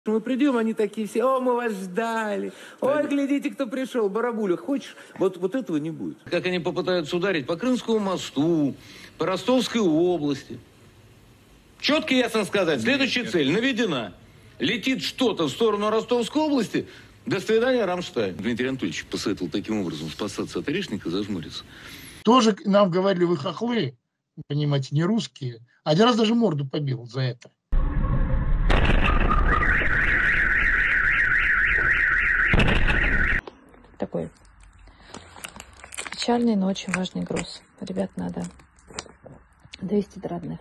Мы придем, они такие все, о, мы вас ждали, ой, глядите, кто пришел, Барабуля, хочешь? Вот этого не будет. Как они попытаются ударить по Крымскому мосту, по Ростовской области. Четко и ясно сказать, следующая цель наведена. Летит что-то в сторону Ростовской области, до свидания, Рамштайн. Дмитрий Анатольевич посоветовал таким образом спасаться от орешника, зажмуриться. Тоже нам говорили, вы хохлы, понимаете, не русские. Один раз даже морду побил за это. Такой печальный, но очень важный груз. Ребят, надо довести до родных.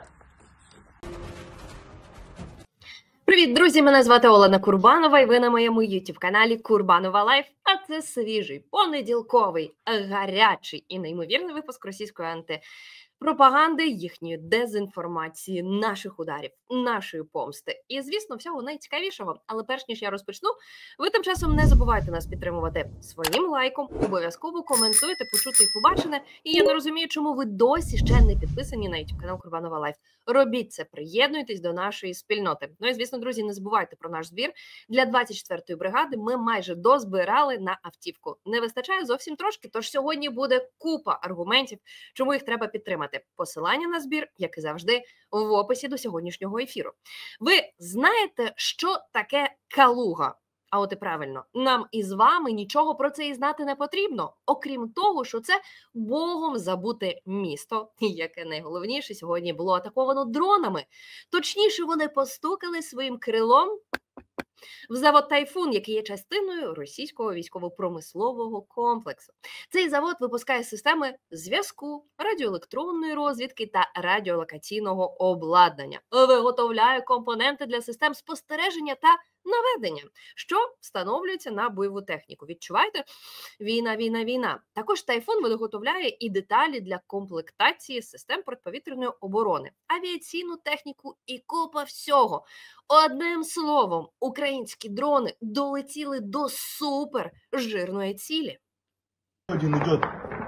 Привіт, друзі! Мене звати Олена Курбанова, і ви на моєму YouTube-каналі Курбанова Лайф. А це свіжий, понеділковий, гарячий і неймовірний випуск російської антипропаганди, їхньої дезінформації, наших ударів, нашої помсти. І, звісно, всього найцікавішого. Але перш ніж я розпочну, ви тим часом не забувайте нас підтримувати своїм лайком, обов'язково коментуйте, почути і побачене. І я не розумію, чому ви досі ще не підписані на YouTube-канал Курбанова Лайф. Робіть це, приєднуйтесь до нашої спільноти. Ну і, звісно, друзі, не забувайте про наш збір. Для 24-ї бригади ми майже дозбирали на автівку. Не вистачає зовсім трошки, тож сьогодні буде купа аргументів, чому їх треба підтримати. Посилання на збір, як і завжди, в описі до сьогоднішнього ефіру. Ви знаєте, що таке Калуга? А от і правильно, нам із вами нічого про це і знати не потрібно, окрім того, що це Богом забуте місто, яке найголовніше сьогодні було атаковано дронами. Точніше, вони постукали своїм крилом в завод «Тайфун», який є частиною російського військово-промислового комплексу. Цей завод випускає системи зв'язку, радіоелектронної розвідки та радіолокаційного обладнання. Виготовляє компоненти для систем спостереження та наведення, що встановлюється на бойову техніку. Відчуваєте? Війна, війна, війна. Також «Тайфун» виготовляє і деталі для комплектації систем протиповітряної оборони, авіаційну техніку і купа всього. Одним словом, українські дрони долетіли до супер жирної цілі. Один идет.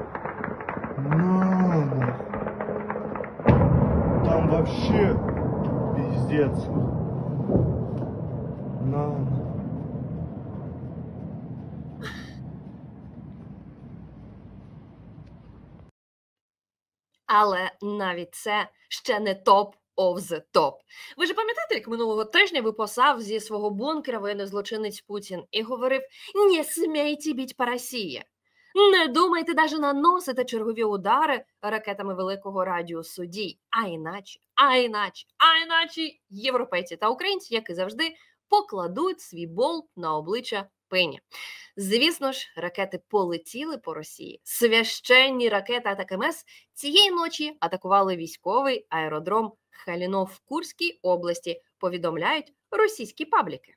Там вообще пиздец. Але навіть це ще не топ of the top. Ви ж пам'ятаєте, як минулого тижня випасав зі свого бункера воєнний злочинець Путін і говорив: «Не смійте бити по Росії! Не думайте навіть наносити чергові удари ракетами великого радіусу дій. А іначе європейці та українці, як і завжди, покладуть свій болт на обличчя пені». Звісно ж, ракети полетіли по Росії. Священні ракети Атакамс цієї ночі атакували військовий аеродром Халінов в Курській області, повідомляють російські пабліки.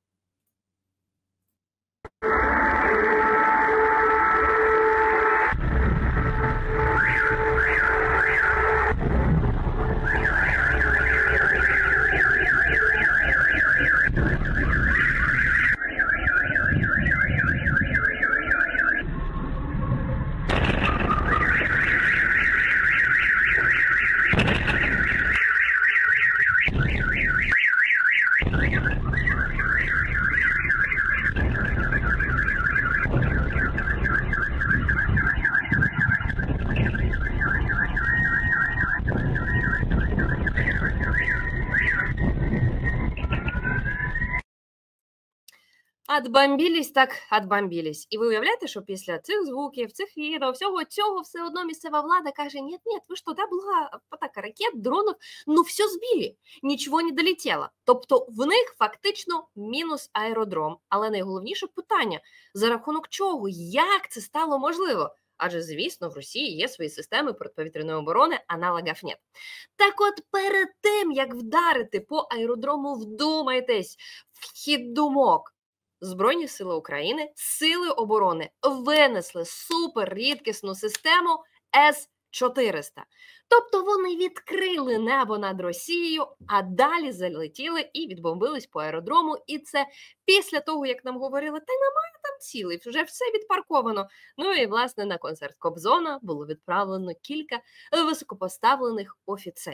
Отбомбілись так отбомбілись. І ви уявляєте, що після цих звуків, цих відео, всього цього все одно місцева влада каже: «Нет, ви що, да була атака ракет, дронів, ну все збили, нічого не долетіло». Тобто в них фактично мінус аеродром. Але найголовніше питання, за рахунок чого, як це стало можливо? Адже, звісно, в Росії є свої системи протиповітряної оборони, аналогів нет. Так от перед тим, як вдарити по аеродрому, вдумайтесь в хід думок. Збройні сили України, сили оборони винесли суперрідкісну систему С-400. Тобто вони відкрили небо над Росією, а далі залетіли і відбомбились по аеродрому. І це після того, як нам говорили: «Та немає там цілей, вже все відпарковано». Ну і, власне, на концерт Кобзона було відправлено кілька високопоставлених офіцерів.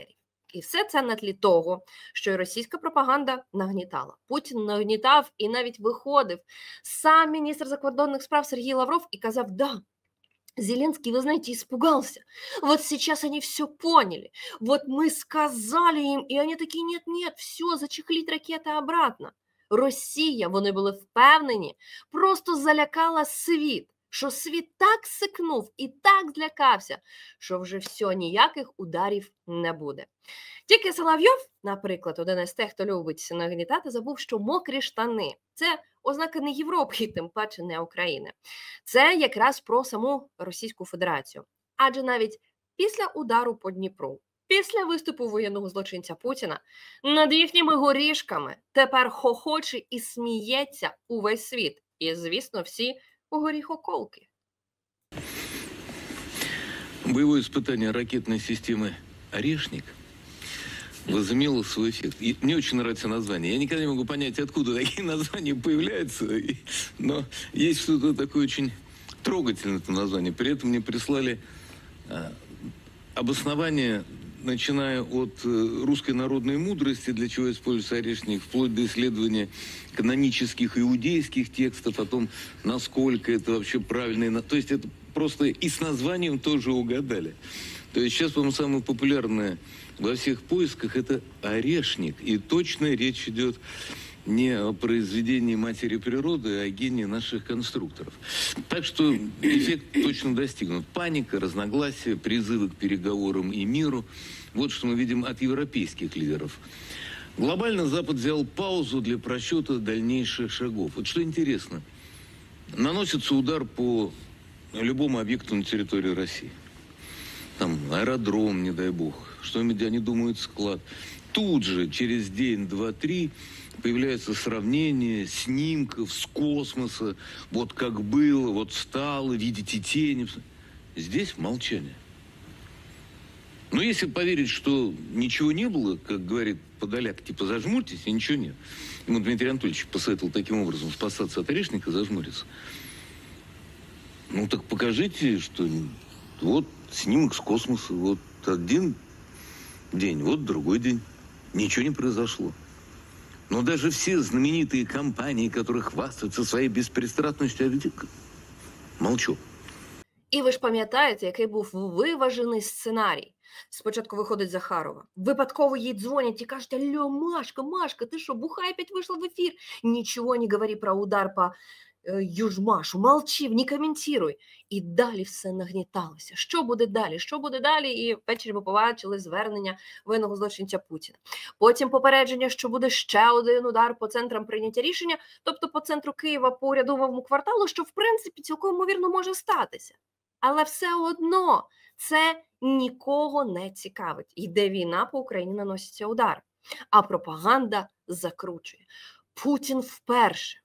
І все це на тлі того, що і російська пропаганда нагнітала. Путін нагнітав і навіть виходив сам міністр закордонних справ Сергій Лавров і казав: «Да, Зеленский, вы знаете, испугался. Вот сейчас они все поняли. Вот мы сказали им, и они такие: нет-нет, все, зачехліть ракети обратно». Росія, вони були впевнені, просто залякала світ, що світ так сикнув і так злякався, що вже все, ніяких ударів не буде. Тільки Соловйов, наприклад, один із тих, хто любить нагнітати, забув, що мокрі штани – це ознака не Європи, і тим паче не України. Це якраз про саму Російську Федерацію. Адже навіть після удару по Дніпру, після виступу воєнного злочинця Путіна, над їхніми горішками тепер хохоче і сміється увесь світ. І, звісно, всі горіхоколки. Боевое испытание ракетной системы «Орешник» возымело свой эффект. И мне очень нравится название. Я никогда не могу понять, откуда такие названия появляются, но есть что-то такое очень трогательное в этом названии. При этом мне прислали обоснование, начиная от русской народной мудрости, для чего используется орешник, вплоть до исследования канонических иудейских текстов о том, насколько это вообще правильно. То есть это просто и с названием тоже угадали. То есть сейчас, по-моему, самое популярное во всех поисках это орешник. И точно речь идет не о произведении матери природы, а о гении наших конструкторов. Так что эффект точно достигнут. Паника, разногласия, призывы к переговорам и миру. Вот что мы видим от европейских лидеров. Глобально Запад взял паузу для просчета дальнейших шагов. Вот что интересно. Наносится удар по любому объекту на территории России. Там аэродром, не дай бог, что-нибудь они думают, склад. Тут же, через день, два, три, появляется сравнение снимков с космоса. Вот как было, вот стало, видите тени. Здесь молчание. Но если поверить, что ничего не было, как говорит Подоляк, типа зажмурьтесь, и ничего нет. Ему Дмитрий Анатольевич посоветовал таким образом спасаться от орешника, зажмуриться. Ну так покажите, что вот снимок с космоса, вот один день, вот другой день. Ничего не произошло. Но даже все знаменитые компании, которые хвастаются своей беспристрастностью, а ведь молчу. І ви ж пам'ятаєте, який був виважений сценарій. Спочатку виходить Захарова. Випадково їй дзвонять і кажуть: «Алло, Машка, ти що, бухай, опять вийшла в ефір? Нічого не говори про удар по Южмашу, молчи, не коментуй». І далі все нагніталося. Що буде далі? Що буде далі? І ввечері ми побачили звернення воєнного злочинця Путіна. Потім попередження, що буде ще один удар по центрам прийняття рішення, тобто по центру Києва, по урядовому кварталу, що в принципі цілком ймовірно може статися. Але все одно це нікого не цікавить. Йде війна, по Україні наносяться удари. А пропаганда закручує. Путін вперше,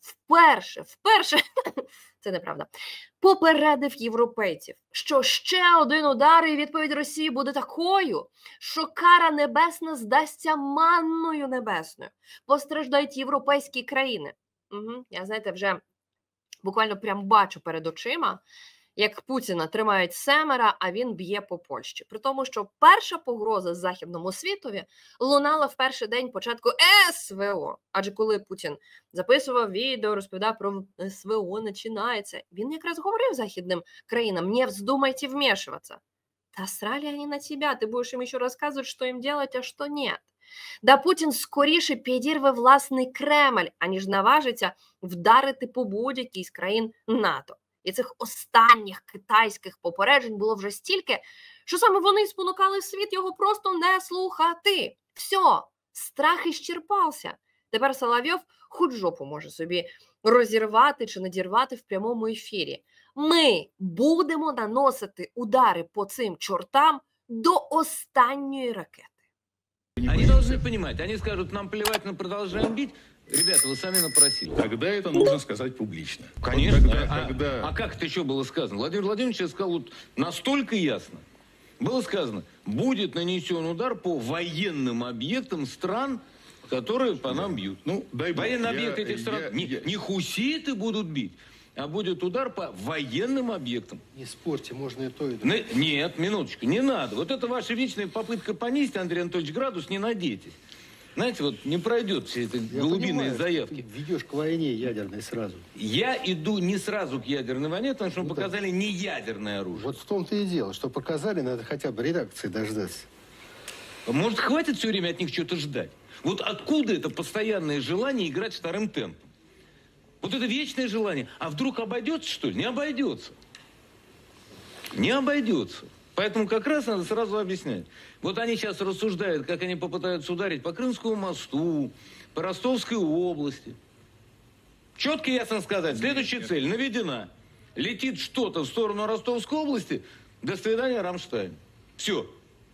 це неправда, попередив європейців, що ще один удар і відповідь Росії буде такою, що кара небесна здасться манною небесною. Постраждають європейські країни. Я, знаєте, вже буквально прям бачу перед очима, як Путіна тримають семеро, а він б'є по Польщі. При тому, що перша погроза західному світові лунала в перший день початку СВО. Адже коли Путін записував відео, розповідав про СВО, починається, він якраз говорив західним країнам: «Не вздумайте вмешиваться». Та срали они на тебя, ти будеш їм ще розказувати, що їм делать, а що ні. Да Путін скоріше підірве власний Кремль, аніж наважиться вдарити по будь-якій з країн НАТО. І цих останніх китайських попереджень було вже стільки, що саме вони спонукали світ його просто не слухати. Все, страх іщерпався. Тепер Соловйов хоч жопу може собі розірвати чи надірвати в прямому ефірі. Ми будемо наносити удари по цим чортам до останньої ракети. Они должны понимать, они скажут: нам плевать, мы продолжаем бить. Ребята, вы сами напросили. Тогда это нужно сказать публично. Конечно. Вот когда... А как это еще было сказано? Владимир Владимирович сказал вот настолько ясно. Было сказано: будет нанесен удар по военным объектам стран, которые по нам бьют. Ну, дай бог. Военные объекты этих стран не хуситы будут бить, а будет удар по военным объектам. Не спорьте, можно и то, и другое. Нет, минуточку, не надо. Вот это ваша вечная попытка понизить, Андрей Анатольевич, градус, не надейтесь. Знаете, вот не пройдет все эти Я голубиные понимаю, заявки. Ты ведешь к войне ядерной сразу. Я иду не сразу к ядерной войне, потому что мы Ну, показали не ядерное оружие. Вот в том-то и дело, что показали, надо хотя бы редакции дождаться. Может, хватит все время от них что-то ждать? Вот откуда это постоянное желание играть вторым темпом? Вот это вечное желание. А вдруг обойдется, что ли? Не обойдется. Не обойдется. Поэтому как раз надо сразу объяснять. Вот они сейчас рассуждают, как они попытаются ударить по Крымскому мосту, по Ростовской области. Четко и ясно сказать, следующая цель наведена. Летит что-то в сторону Ростовской области, до свидания, Рамштайн. Все.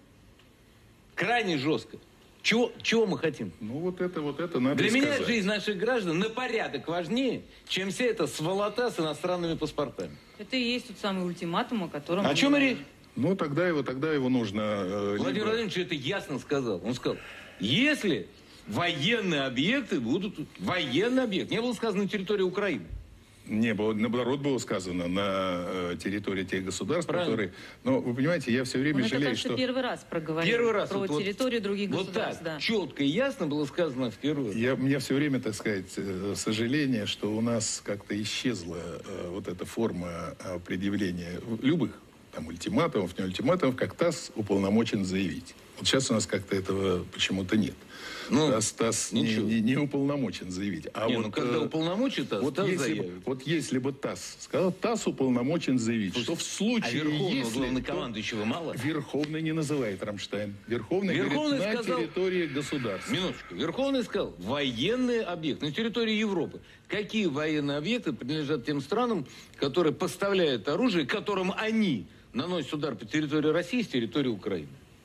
Крайне жестко. Чего мы хотим? Ну, вот это надо Для меня сказать. жизнь наших граждан на порядок важнее, чем вся эта сволота с иностранными паспортами. Это и есть тот самый ультиматум, о котором... О чем речь? Ну, тогда его нужно... Владимир либо- Владимирович это ясно сказал. Он сказал, если военные объекты будут... Военный объект. Не было сказано на территории Украины. Не было, наоборот, было сказано на территории тех государств, Правильно. которые... Но вы понимаете, я все время Он это, жалею, кажется, что... первый раз проговорил Первый раз. про Вот территорию других Вот государств. так, Да. четко и ясно было сказано в первый раз. У меня все время, так сказать, сожаление, что у нас как-то исчезла вот эта форма предъявления любых там ультиматумов, не ультиматумов, как ТАСС уполномочен заявить. Вот сейчас у нас как-то этого почему-то нет. Ну, ТАСС ничего. не уполномочен заявить. А Не, вот, ну когда уполномочит, вот ТАСС если, заявит. вот если бы ТАСС сказал, ТАСС уполномочен заявить, что в А случае, Верховного если... главнокомандующего мало? Верховный не называет Рамштайн. Верховный Верховный говорит, на сказал- территории государства. Минуточку. Верховный сказал, военные объекты на территории Европы. Какие военные объекты принадлежат тем странам, которые поставляют оружие, которым они наносят удар по территории России с территории Украины?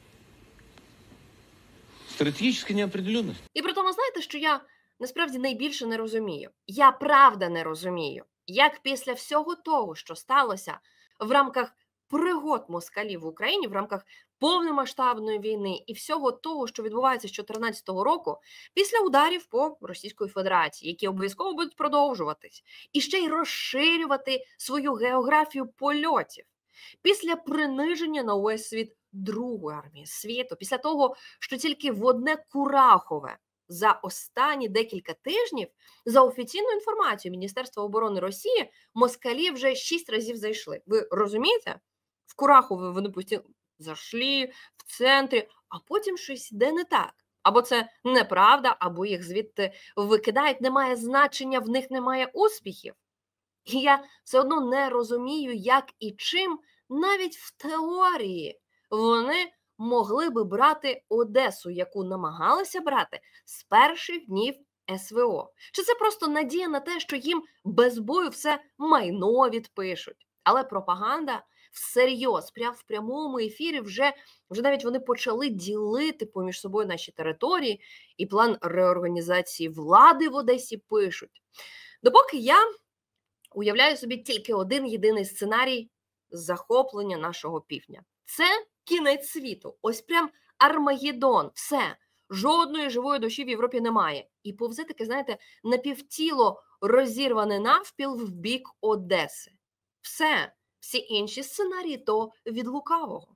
Стратегічна неопределенность. І при тому, знаєте, що я насправді найбільше не розумію. Я правда не розумію, як після всього того, що сталося в рамках пригод москалів в Україні, в рамках повномасштабної війни і всього того, що відбувається з 2014 року, після ударів по Російської Федерації, які обов'язково будуть продовжуватись, і ще й розширювати свою географію польотів, після приниження на увесь світ Другої армії світу, після того, що тільки в одне Курахове за останні декілька тижнів, за офіційною інформацією Міністерства оборони Росії, москалі вже 6 разів зайшли. Ви розумієте? В Курахове вони постійно зайшли, в центрі, а потім щось йде не так. Або це неправда, або їх звідти викидають, немає значення, в них немає успіхів. І я все одно не розумію, як і чим навіть в теорії вони могли би брати Одесу, яку намагалися брати з перших днів СВО. Чи це просто надія на те, що їм без бою все майно відпишуть? Але пропаганда всерйоз, в прямому ефірі вже навіть вони почали ділити поміж собою наші території, і план реорганізації влади в Одесі пишуть. Допоки я уявляю собі тільки один єдиний сценарій захоплення нашого півдня. Це кінець світу. Ось прям Армагеддон. Все. Жодної живої душі в Європі немає. І повзе таке, знаєте, напівтіло розірване навпіл в бік Одеси. Все. Всі інші сценарії то від лукавого.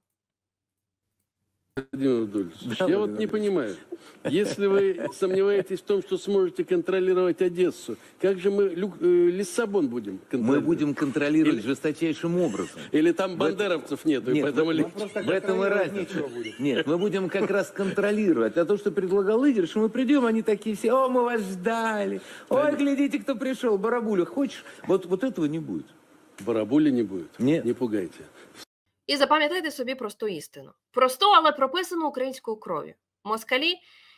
Владимир Владимирович, я вот не понимаю, если вы сомневаетесь в том, что сможете контролировать Одессу, как же мы Лиссабон будем контролировать? Мы будем контролировать жесточайшим образом. Или там бандеровцев нету, и поэтому... В этом и разница. Нет, мы будем как раз контролировать. А то, что предлагал Игорь, что мы придем, они такие все, о, мы вас ждали. Ой, глядите, кто пришел, Барабуля, хочешь? Вот этого не будет. Барабули не будет? Нет. Не пугайте. І запам'ятайте собі просту істину. Просту, але прописану українською кров'ю. Москалі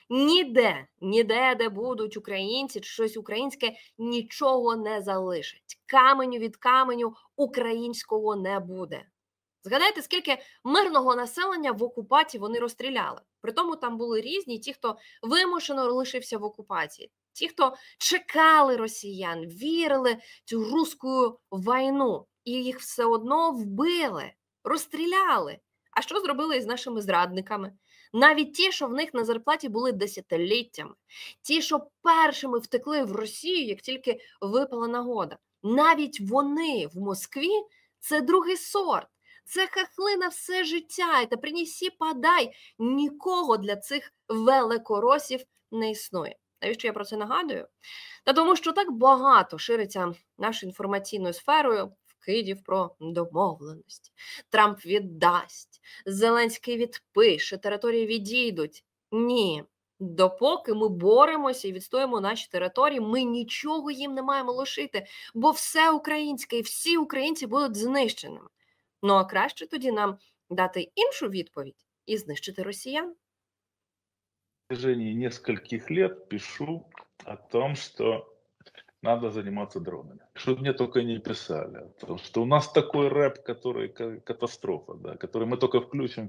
ніде, де будуть українці чи щось українське, нічого не залишать. Каменю від каменю українського не буде. Згадайте, скільки мирного населення в окупації вони розстріляли. Притому там були різні, ті, хто вимушено лишився в окупації, ті, хто чекали росіян, вірили в цю руську війну, і їх все одно вбили. Розстріляли. А що зробили із нашими зрадниками? Навіть ті, що в них на зарплаті були десятиліттями. Ті, що першими втекли в Росію, як тільки випала нагода. Навіть вони в Москві – це другий сорт. Це хахли на все життя. Та принесі подай. Нікого для цих великоросів не існує. Навіщо я про це нагадую? Та тому, що так багато шириться нашою інформаційною сферою вкидів про домовленості. Трамп віддасть, Зеленський відпише, території відійдуть. Ні. Допоки ми боремося і відстоїмо наші території, ми нічого їм не маємо лишити, бо все українське і всі українці будуть знищеними. Ну а краще тоді нам дати іншу відповідь і знищити росіян. На протяжении нескольких лет пишу о том, что надо заниматься дронами. Что мне только не писали. Потому что у нас такой рэп, который катастрофа, да, который мы только включим,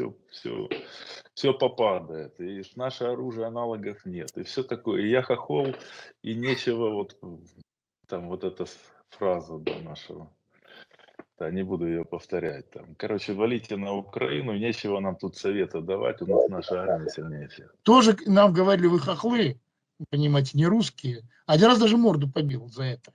все попадает. И наше оружие аналогов нет. И все такое. И я хохол, и нечего вот там вот эта фраза до нашего. Да, не буду ее повторять. Там. Короче, валите на Украину, нечего нам тут советы давать, у нас наша армия сильнее всех. Тоже нам говорили, вы хохлы, понимаете, не русские. Один раз даже морду побил за это.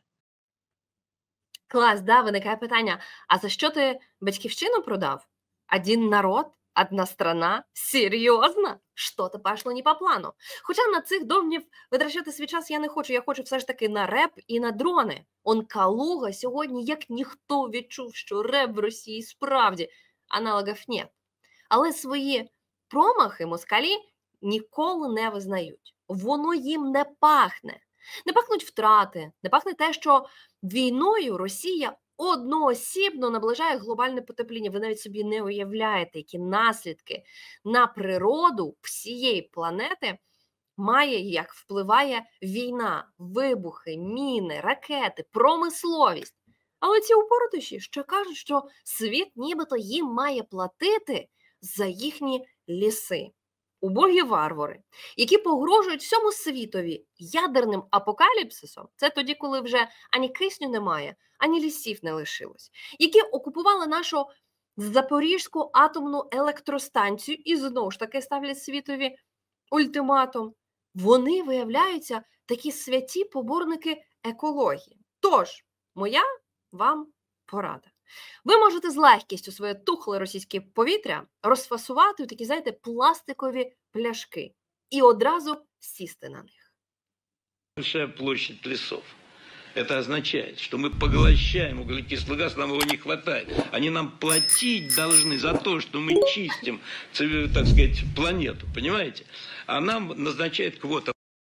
Клас, да, виникає питання, а за що ти батьківщину продав? Один народ? Одна страна? Серйозно? Що-то пошло не по плану. Хоча на цих домнів витрачати свій час я не хочу. Я хочу все ж таки на реп і на дрони. Он Калуга сьогодні як ніхто відчув, що реп в Росії справді аналогів нет. Але свої промахи москалі ніколи не визнають. Воно їм не пахне. Не пахнуть втрати, не пахне те, що війною Росія одноосібно наближає глобальне потепління. Ви навіть собі не уявляєте, які наслідки на природу всієї планети має, як впливає війна, вибухи, міни, ракети, промисловість. Але ці упоротиші ще кажуть, що світ нібито їм має платити за їхні ліси. Убогі варвари, які погрожують всьому світові ядерним апокаліпсисом, це тоді, коли вже ані кисню немає, ані лісів не лишилось, які окупували нашу Запорізьку атомну електростанцію і знову ж таки ставлять світові ультиматум. Вони виявляються такі святі поборники екології. Тож, моя вам порада. Ви можете з легкістю своє тухле російське повітря розфасувати у такі, знаєте, пластикові пляшки і одразу сісти на них. Большая площадь лесов. Это означает, что мы поглощаем углекислый газ, нам его не хватает. Они нам платить должны за то, что мы чистим, так сказать, планету, понимаете? А нам назначает квота.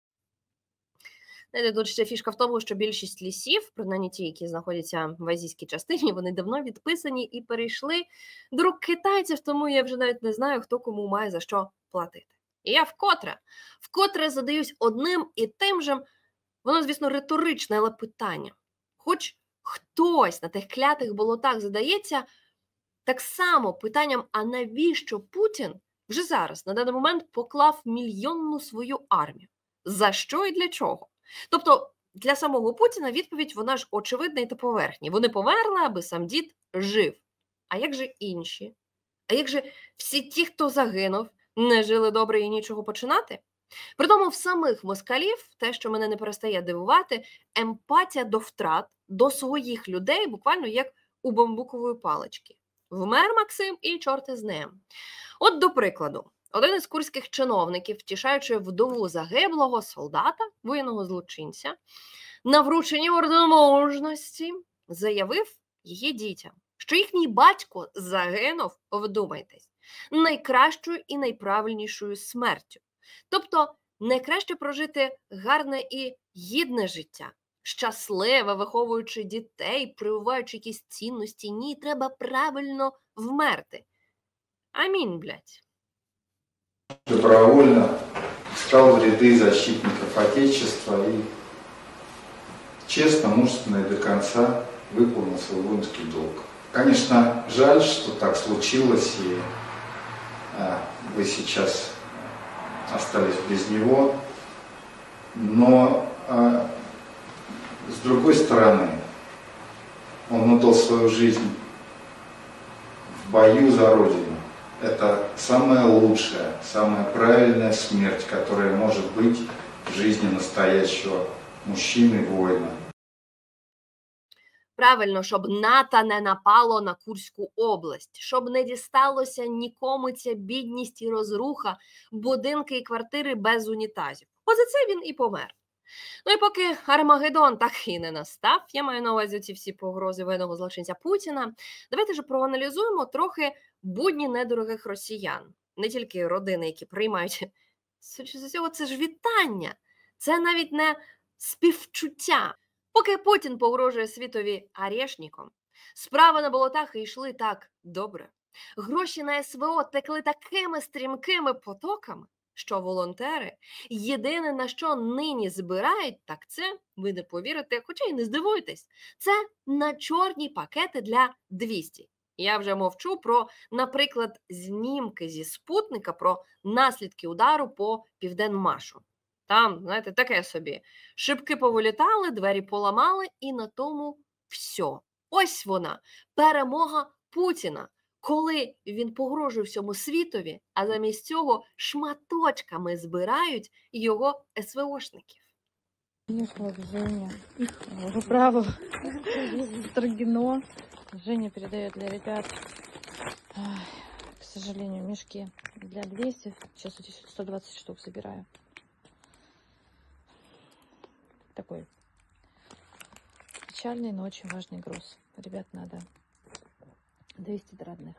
Тут ще фішка в тому, що більшість лісів, принаймні ті, які знаходяться в азійській частині, вони давно відписані і перейшли до рук китайців, тому я вже навіть не знаю, хто кому має за що платити. І я вкотре задаюсь одним і тим же, воно, звісно, риторичне, але питання. Хоч хтось на тих клятих болотах задається так само питанням, а навіщо Путін вже зараз, на даний момент, поклав мільйонну свою армію? За що і для чого? Тобто, для самого Путіна відповідь, вона ж очевидна і та поверхні. Вони померли, аби сам дід жив. А як же інші? А як же всі ті, хто загинув, не жили добре і нічого починати? Притому в самих москалів, те, що мене не перестає дивувати, емпатія до втрат, до своїх людей, буквально як у бамбукової палички. Вмер Максим і чорти з ним. От, до прикладу, один із курських чиновників, втішаючи вдову загиблого солдата, воєнного злочинця, на врученні ордену мужності заявив її дітям, що їхній батько загинув, вдумайтесь, найкращою і найправильнішою смертю. Тобто, найкраще прожити гарне і гідне життя, щасливе, виховуючи дітей, прививаючи якісь цінності. Ні, треба правильно вмерти. Амінь, блядь. Добровольно встал в ряды защитников Отечества и честно, мужественно и до конца выполнил свой воинский долг. Конечно, жаль, что так случилось, и вы сейчас остались без него, но с другой стороны, он отдал свою жизнь в бою за Родину. это самая лучшая, самая правильная смерть, которая может быть в жизни настоящего мужчины-воина. Правильно, щоб НАТО не напало на Курську область, щоб не дісталося нікому ця бідність і розруха, будинки і квартири без унітазів. Бо за це він і помер. Ну і поки Армагеддон так і не настав, я маю на увазі ці всі погрози воєнного злочинця Путіна, давайте ж проаналізуємо трохи будні недорогих росіян. Не тільки родини, які приймають, судячи з усього, це ж вітання, це навіть не співчуття. Поки Путін погрожує світові арешником, справи на болотах йшли так добре. Гроші на СВО текли такими стрімкими потоками, що волонтери єдине, на що нині збирають, так це, ви не повірите, хоча й не здивуйтесь, це на чорні пакети для 200. Я вже мовчу про, наприклад, знімки зі спутника про наслідки удару по Південмашу. Там, знаєте, таке собі. Шибки повилітали, двері поламали і на тому все. Ось вона, перемога Путіна, коли він погрожує всьому світові, а замість цього шматочками збирають його СВОшників. Женя. Браво. Строгино. Женя передает для ребят, к сожалению, мешки для 200. Сейчас здесь 120 штук собираю. Такой печальный, но очень важный груз. Ребят, надо 200 родных.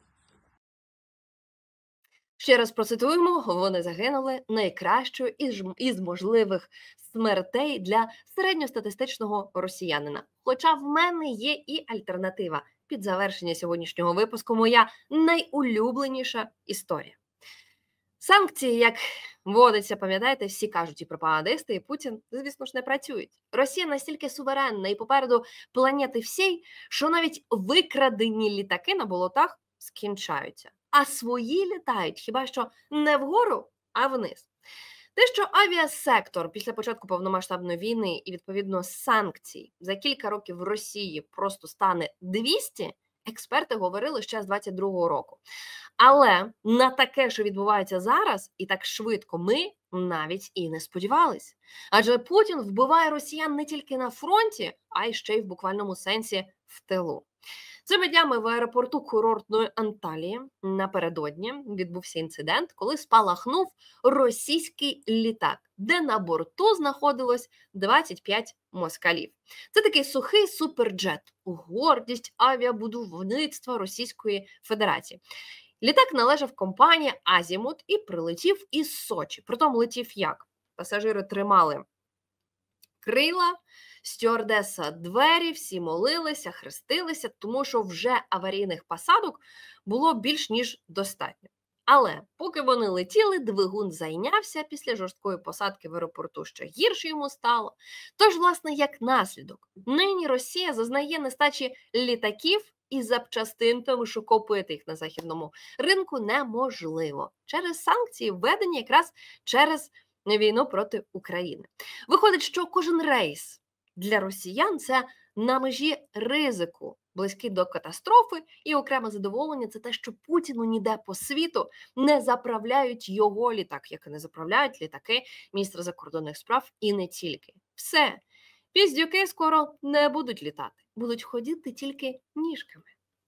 Ще раз процитуємо, вони загинули найкращою із можливих смертей для середньостатистичного росіянина. Хоча в мене є і альтернатива. Під завершення сьогоднішнього випуску моя найулюбленіша історія. Санкції, як вводиться, пам'ятаєте, всі кажуть, і пропагандисти, і Путін, звісно ж, не працюють. Росія настільки суверенна і попереду планети всій, що навіть викрадені літаки на болотах скінчаються. А свої літають хіба що не вгору, а вниз. Те, що авіасектор після початку повномасштабної війни і, відповідно, санкцій за кілька років в Росії просто стане 200, експерти говорили ще з 22-го року. Але на таке, що відбувається зараз, і так швидко, ми навіть і не сподівались. Адже Путін вбиває росіян не тільки на фронті, а й ще й в буквальному сенсі в тилу. Цими днями в аеропорту курортної Анталії напередодні відбувся інцидент, коли спалахнув російський літак, де на борту знаходилось 25 москалів. Це такий сухий суперджет, гордість авіабудівництва Російської Федерації. Літак належав компанії «Азімут» і прилетів із Сочі. Притом летів як? Пасажири тримали крила, стюардеса двері, всі молилися, хрестилися, тому що вже аварійних посадок було більш ніж достатньо. Але поки вони летіли, двигун зайнявся, після жорсткої посадки в аеропорту ще гірше йому стало. Тож, власне, як наслідок, нині Росія зазнає нестачі літаків і запчастин, тому що купити їх на західному ринку неможливо. Через санкції, введені якраз через війну проти України. Виходить, що кожен рейс для росіян – це на межі ризику, близький до катастрофи, і окреме задоволення – це те, що Путіну ніде по світу не заправляють його літак, як і не заправляють літаки міністра закордонних справ і не тільки. Все. Піздюки скоро не будуть літати, будуть ходити тільки ніжками.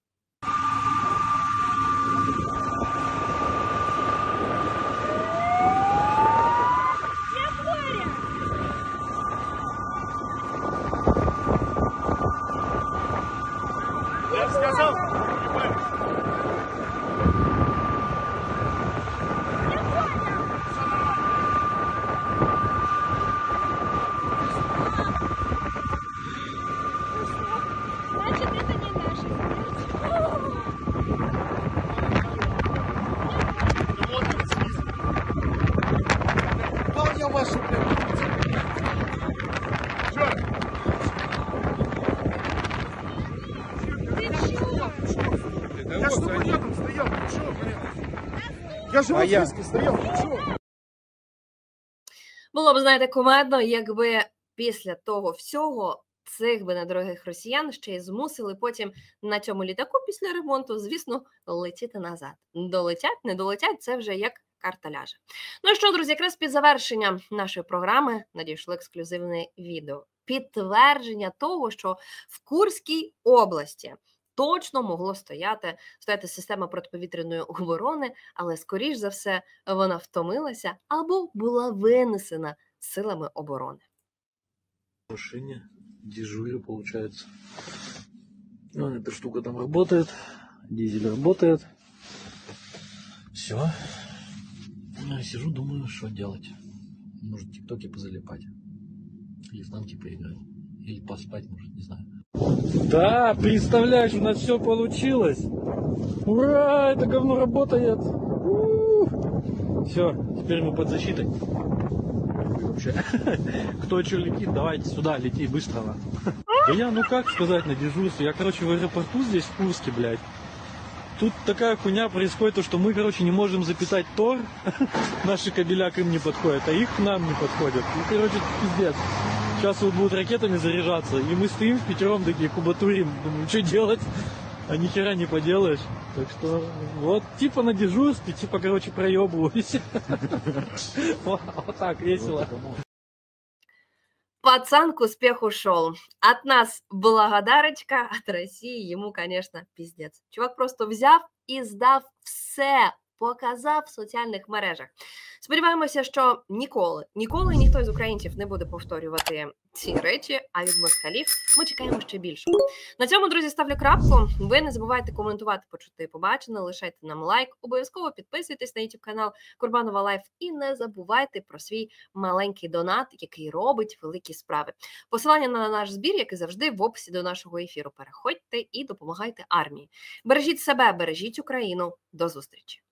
Я сказал, я ж тобой рядом стоял, ты что, блин? Я же в списке стоял, ты что? Було б, знаєте, кумедно, якби після того всього цих би недорогих росіян ще й змусили потім на цьому літаку після ремонту, звісно, летіти назад. Долетять, не долетять, це вже як карта ляже. Ну що, друзі, якраз під завершення нашої програми надійшло ексклюзивне відео. Підтвердження того, що в Курській області точно могло стояти система протиповітряної оборони, але, скоріш за все, вона втомилася або була винесена силами оборони. В машине дежурю, получается. Ну, эта штука там работает, дизель работает. Все. Ну, я сижу, думаю, что делать. Может, в ТикТоке позалипать. Или в танки поиграть. Или поспать, может, не знаю. Да, представляешь, у нас все получилось. Ура, это говно работает. Все, теперь мы под защитой. Вообще. Кто что летит, давайте сюда, лети быстро. Да я, ну как сказать, на дежурстве. Я, короче, в аэропорту здесь, в Курске, блядь. Тут такая хуйня происходит, что мы, короче, не можем запитать Тор. Наши кабеля к им не подходят, а их к нам не подходят. Ну, короче, пиздец. Сейчас вот будут ракетами заряжаться, и мы стоим впятером такие, кубатурим. Думаю, что делать? А ни хера не поделаешь. Так что вот типа на дежурстве, типа, короче, проебываюсь. Вот так, весело. Пацан к успеху шел. От нас благодарочка, от России ему, конечно, пиздец. Чувак просто взяв і здав все, показав в соціальних мережах. Сподіваємося, що ніколи ніхто з українців не буде повторювати ці речі, а від москалів ми чекаємо ще більшого. На цьому, друзі, ставлю крапку. Ви не забувайте коментувати, почути, побачене, лишайте нам лайк, обов'язково підписуйтесь на YouTube канал Курбанова Лайф і не забувайте про свій маленький донат, який робить великі справи. Посилання на наш збір, як і завжди, в описі до нашого ефіру. Переходьте і допомагайте армії. Бережіть себе, бережіть Україну. До зустрічі!